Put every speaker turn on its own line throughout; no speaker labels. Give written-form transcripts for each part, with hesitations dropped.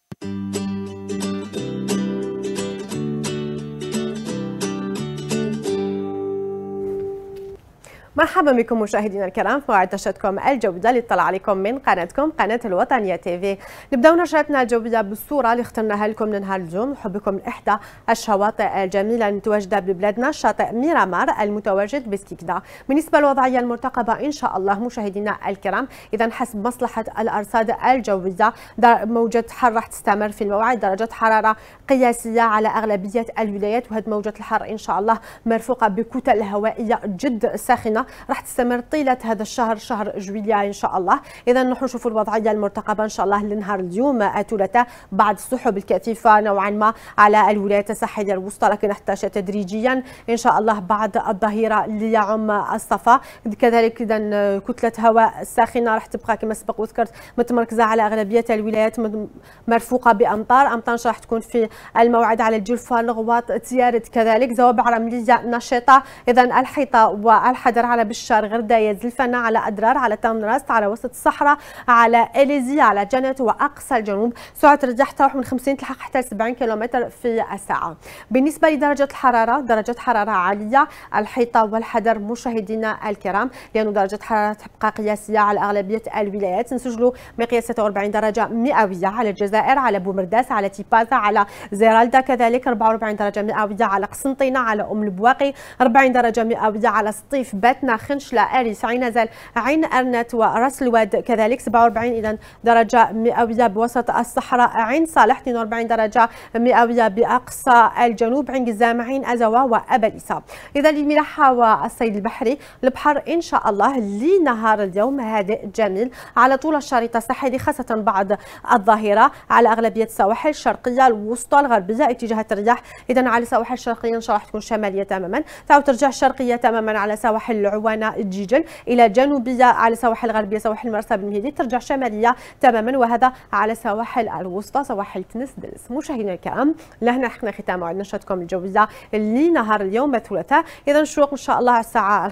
مرحبا بكم مشاهدينا الكرام في موعد نشرتكم الجوية اللي طلع عليكم من قناتكم قناة الوطنية تيفي. نبداو نشرتنا الجوية بالصورة اللي اخترناها لكم لنهار اليوم، نحبكم لإحدى الشواطئ الجميلة المتواجدة ببلادنا، شاطئ ميرامار المتواجد بسكيكدا. بالنسبة للوضعية المرتقبة إن شاء الله مشاهدينا الكرام، إذا حسب مصلحة الأرصاد الجوية موجة حر راح تستمر في الموعد، درجة حرارة قياسية على أغلبية الولايات، وهذه موجة الحر إن شاء الله مرفوقة بكتل هوائية جد ساخنة راح تستمر طيله هذا الشهر، شهر جويلية ان شاء الله. اذا نروحوا نشوفوا الوضعيه المرتقبه ان شاء الله لنهار اليوم الثلاثاء، بعد السحب الكثيفه نوعا ما على الولايات الساحليه الوسطى، لكن تحتاج تدريجيا ان شاء الله بعد الظهيره ليعم الصفا. كذلك اذا كتله هواء ساخنه راح تبقى كما سبق وذكرت متمركزه على اغلبيه الولايات، مرفوقه بامطار راح تكون في الموعد على الجلفه، الغواط، تيارت، كذلك زوابع رمليه نشطه. اذا الحيطه والحذر على بشار، غردايه، زلفنه، على ادرار، على تمنراست، على وسط الصحراء، على اليزي، على جنت واقصى الجنوب. سرعه الرياح تروح من 50 تلحق حتى 70 كم في الساعه. بالنسبه لدرجه الحراره، درجه حراره عاليه، الحيطه والحذر مشاهدينا الكرام، لأن درجه الحراره تبقى قياسيه على اغلبيه الولايات. نسجلوا مقياس 46 درجه مئويه على الجزائر، على بومرداس، على تيبازا، على زيرالدا، كذلك 44 درجه مئويه على قسنطينه، على ام البواقي، 40 درجه مئويه على سطيف، باتنا، خنشله، اريس، عين نزل، عين ارنت وراس الواد، كذلك 47 اذا درجه مئويه بوسط الصحراء، عين صالح 42 درجه مئويه باقصى الجنوب، عين قزام، عين ازوا وابليسا. اذا للملاحه والصيد البحري، البحر ان شاء الله لنهار اليوم هادئ جميل على طول الشريط الساحلي، خاصه بعد الظهيره على اغلبيه السواحل الشرقيه الوسطى الغربيه اتجاهات الرياح. اذا على السواحل الشرقيه ان شاء الله تكون شماليه تماما، تعود ترجع شرقيه تماما على سواحل العوانه الجيجل، الى جنوبيه على سواحل الغربيه، سواحل مرسى بن مهدي، ترجع شماليه تماما، وهذا على سواحل الوسطى، سواحل تنس دلس. مشاهدينا الكرام، لهنا حقنا ختام موعد نشرتكم الجويه لنهار اليوم الثلاثاء. اذا الشروق ان شاء الله على الساعه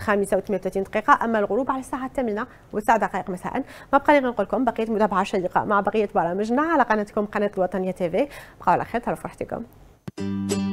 5:38، اما الغروب على الساعه 8:09 مساء. ما بقى لي غير نقول لكم بقيه متابعه شيقه مع بقيه برامجنا على قناتكم قناه الوطنيه تيفي. بقاو على خير، تهلاو في راحتكم.